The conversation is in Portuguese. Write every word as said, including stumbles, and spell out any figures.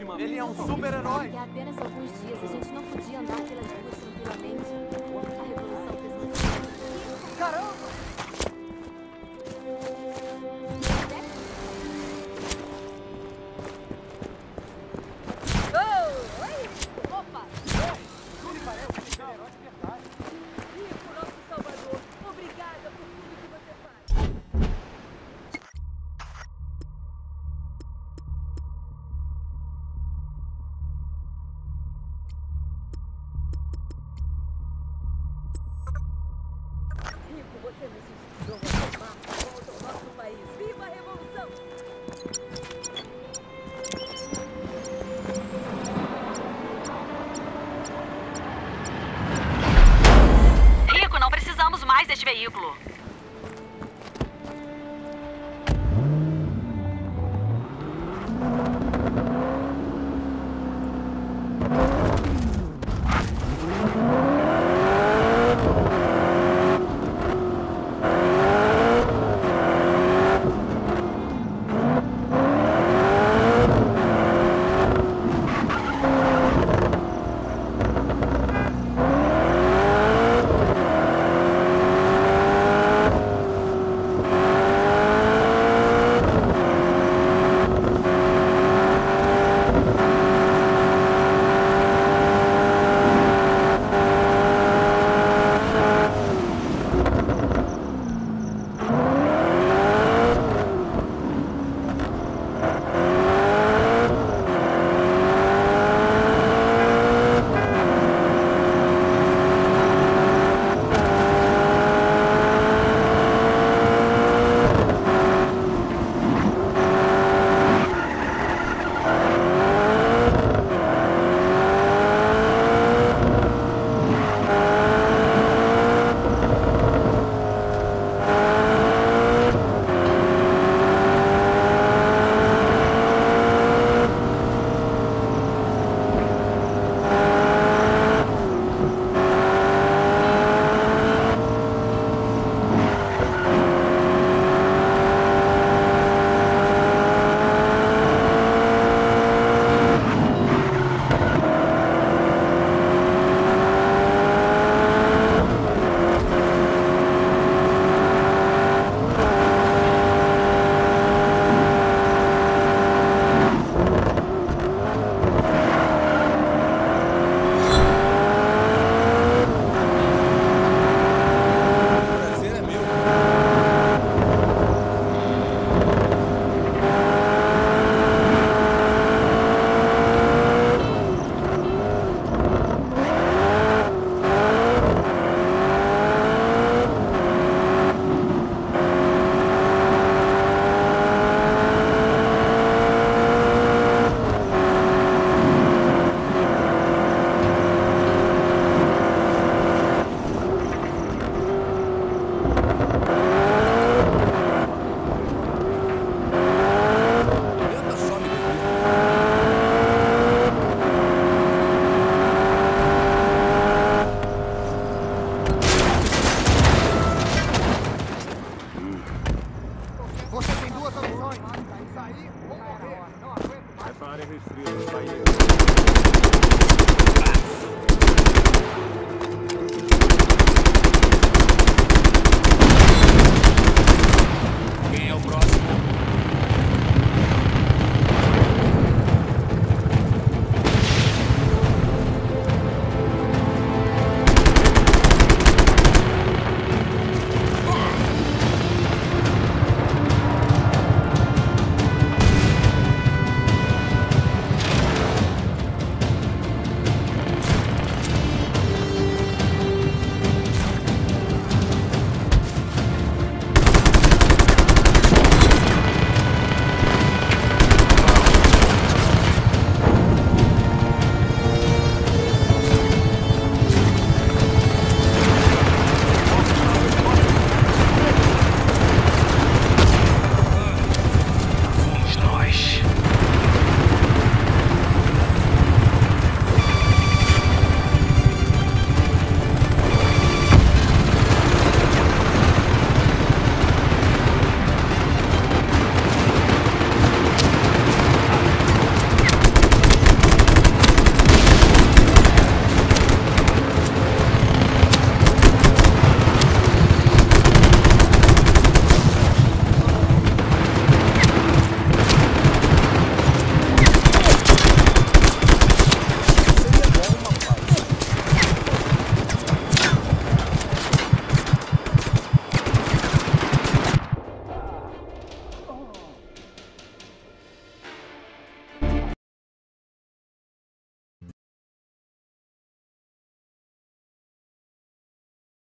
uma... Ele é um super-herói. Há apenas alguns dias a gente não podia andar pelas ruas tranquilamente. A revolução fez... Caramba! Oh, oi! Opa! Ele parece um super-herói de verdade. Rico, nosso salvador, obrigada por tudo que você faz. Rico, você nos inspirou a tomar de volta ao nosso país. Viva a revolução! Rico, não precisamos mais deste veículo. Você tem duas opções. Sair ou morrer. Não aguento mais. Reparem no estrela.